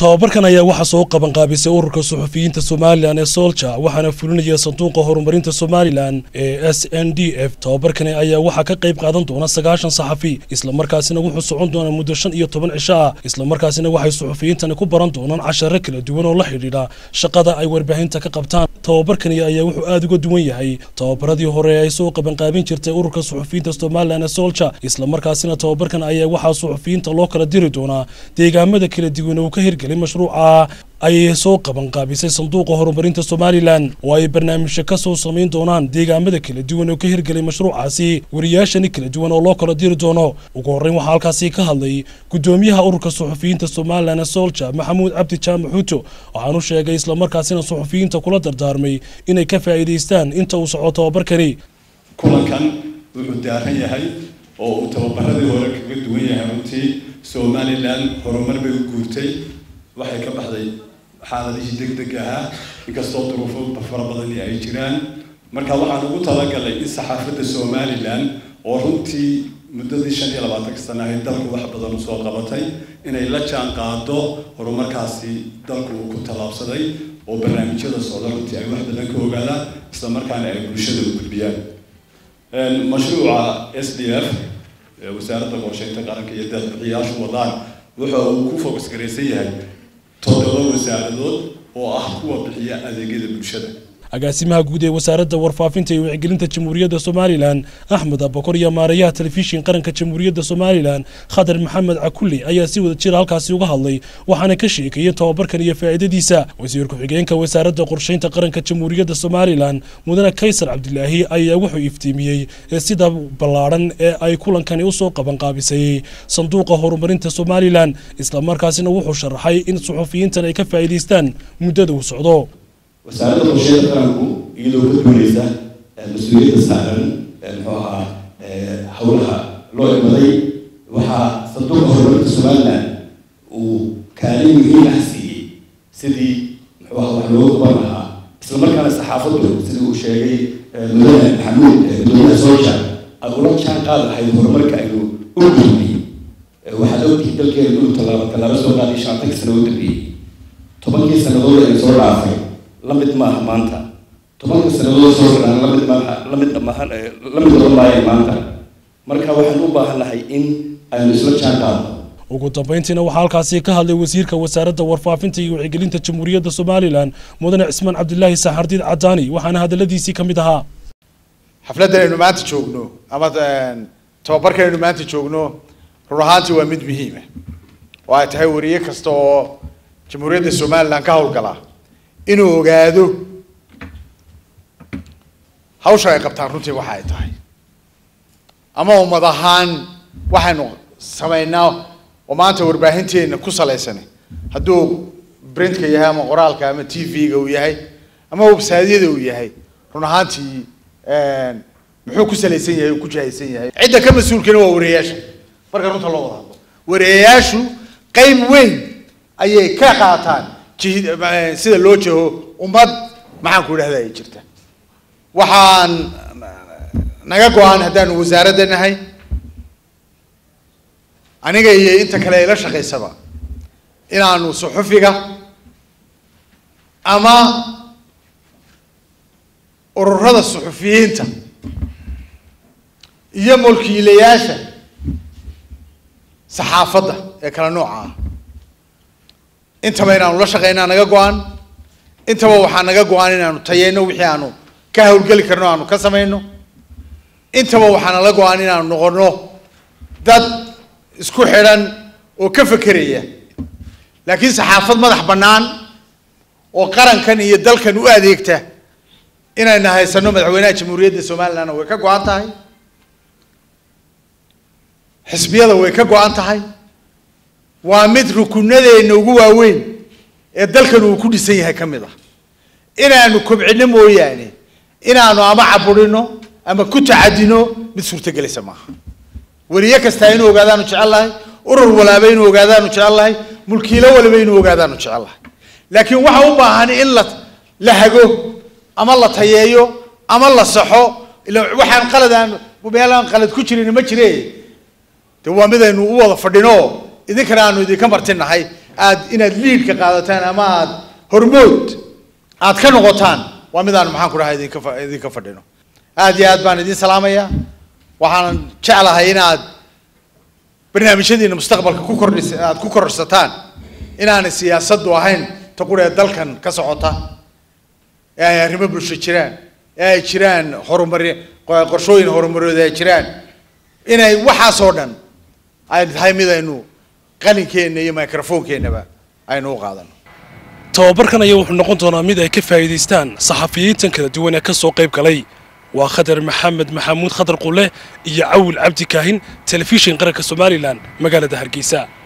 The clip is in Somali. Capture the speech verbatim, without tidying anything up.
tababarkan ayaa waxa soo qaban qaabisay ururka suxufiyiinta Soomaaliland ee Soldier waxaana fulinaya sanduuqa horumarinta Soomaaliland ee S N D F. tababarkan ayaa waxa ka qayb qaadan doona sagaashan saxafi isla markaasina wuxuu socon doona muddo shan iyo toban cisho ah isla markaasina waxay suxufiyiintani ku baran doonaan casharro kala duwan oo la xiriira shaqada ay warbaahinta ka qabtaan. tababarkan ayaa wuxuu aad uga duwan yahay tababaradii hore ay soo qaban qaabin jirtay ururka suxufiyiinta Soomaaliland ee Soldier isla markaasina tababarkan ayaa waxa suxufiyiinta loo kala diri doona deegaamada kala duwan oo ka hirgelin mashruuca ay soo qaban qaabisay sanduuqa horumarinta Soomaaliland oo ay barnaamijyo ka soo sameyn doonaan deegaamada kala duwan oo ka hirgelin mashruucaasi wariyaashani kala duwan oo loo kala diri doono. ugu horreyn waxa halkaasi ka hadlay gudoomiyaha ururka suxufiyiinta Soomaaliland ee Soldier Maxamuud Cabdi Jaamac Xuuto waxaanu sheegay isla markaasina suxufiyiinta kula dardaarmay inay ka faa'iideystaan inta uu socdo tababarkani. kulankan wuxuu daaran yahay oo uu tababaradii hore kaga duwan yahay runtii Soomaaliland horumar bay u guurtay waxay ka baxday xaaladihii degdeg ahaa inkastoo duruufo fara badan ay jiraan marka waxaan ugu talagalay in saxaafadda Soomaaliland oo runtii muddadii shan iyo labaatan sano ay dalku wax badan soo qabatay inay la jaan qaado horumarkaasi dalku ku talaabsaday oo barnaamijyada socda runtii ay wax badan ka ogaadaan isla markaana ay bulshada u gudbiyaan. mashruuca S D F wasaaradda qorsheynta qaranka iyo dadbixiyaashu wadaan wuxa uu ku focus gareysan yahay toddoba wasaaradood oo ah kuwa bixiya adeegyada bulshada. agaasimaha guud ee wasaaradda warfaafinta iyo wacyigelinta Jamhuuriyadda Soomaaliland Axmed Abakar iyo maarayaha telefishin qaranka Jamhuuriyadda Soomaaliland Khadar Maxamed Cakulli ayaa si wada jir halkaasi uga hadlay waxaana ka sheekayay tababarkan iyo faa'iidadiisa. wasiir ku-xigeenka wasaaradda qorsheynta qaranka Jamhuuriyadda Soomaaliland Mudane Kaysar Cabdilaahi ayaa wuxuu iftiimiyay sida ballaaran ee ay kulankani u soo qaban qaabisay sanduuqa horumarinta Soomaaliland isla markaasina wuxuu sharaxay in suxufiyiintan ay ka faa'iideystaan muddada uu socdo. wasaaradda qorsheynta qaranku iyadoo ka duuleysa mas-uuliyadda saaran muxuu ahaa howlaha loo imaday waxaa sanduuqa horumarinta Soomaaliland uu kaalin muhiim ah siiyey sidii muxuu ahaa wax looga qaban lahaa isla markaana saxaafaddu sidii uu sheegay mudane maxamuud gudoomiyaha Soldier ay ula jaan qaadi lahayd horumarka aynu u gudbiyey. waxaad ogtihiin dalkeena inuu tallaabo tallaabo soo qaaday shantankii sano u dambeeyey tobankii sannadood ay soo dhaafay lamid ma aha maanta tobanka sannadood soo socdaan lamid ma aha lamid ma aha lamid ma aha maanta marka waxaan u baahanahay in aynu isla jaan qaadno. ugu dambeyntiina waxaa halkaasi ka hadlay wasiirka wasaaradda warfaafinta iyo wacyigelinta Jamhuuriyadda Soomaaliland Mudane Cismaan Cabdilaahi Saxardiid Cadaani waxaana hadaladiisii ka mid ahaa xafladdan aynu maanta joogno ama tababarkan aynu maanta joogno run ahaantii waa mid muhiim ah oo ay tahay wariye kasta oo Jamhuuriyadda Soomaaliland ka howlgala inuu ogaado hawsha ay qabtaan runtii waxa ay tahay ama ummad ahaan waxaynu sameynaa oo maanta warbaahinteena ku salaysan hadduu printka yahay ama qoraalka ama T V-ga uu yahay ama website-yada uu yahay run ahaantii muxuu ku salaysan yahay ku jahaysan yahay cidda ka mas'uulkana waa wariyaasha marka runta loo wada hadlo wariyaashu qayb weyn ayay ka qaataan sida loo jaho ummad maxaan ku idhahdaa ay jirta. waxaan naga go'an haddaanu wasaaradda nahay aniga iyo inta kale ay la shaqaysaba inaanu suxufiga ama ururada suxufiyiinta iyo mulkiilayaasha saxaafadda ee kala nooca ah intaba inaanu la shaqeynaa naga go'an intaba waxaa naga go'an inaanu tayeyno wixii aanu ka hawlgeli karno aanu ka samayno intaba waxaa nala go'an inaanu noqono dad isku xidhan oo ka fekeraya laakiin saxaafad madax bannaan oo qarankan iyo dalkan u adeegta inayna haysano madaxweynaha Jamhuuriyadda Soomaaliland way ka go'an tahay xisbiyada way ka go'an tahay waa mid rukunadeena ugu waaweyn ee dalkan uu ku dhisan yahay kamid ah inaanu kobcino mooyaane inaanu ama caburino ama ku tacadino mid suurtagelaysa maaha. wariye kasta inuu ogaadaanu jecelahay urur walba inuu ogaadaanu jecelahay mulkiilo walba inuu ogaadaanu jecelahay laakiin waxa u baahan in la la hago ama la tayeeyo ama la saxo waxaan qaladaan meelaan qalad ku jirin ma jireen de waa mid aynu u wada fadhino idinkana aanu idinka martinahay aad inaad liidka qaadataan ama aad hormood aad ka noqotaan waa midaan maxaan ku dhahay idinka idinka fadhino aad iyo aad baan idin salaamayaa waxaan jeclahay inaad barnaamijyadiina mustaqbalka ku kordhis aad ku kororsataan inaanay siyaasaddu ahayn ta qura ee dalkan ka socota ee ay arrimo bulsho jiraan ee ay jiraan horumar qorshooyin horumareed ay jiraan inay waxaasoo dhan ay tahay mid aynu qalinkeena iyo microphone-keenaba aynu u qaadano tababarkan ayaa wuxuu noqon doonaa mid ay ka faa'iidaystaan saxafiyiintan kala duwan ee ka soo qayb galay waa khadar maxamed maxamuud khadar qule iyo cawil cabdi kaahin telefishin qaranka Soomaaliland magaalada Hargeysa.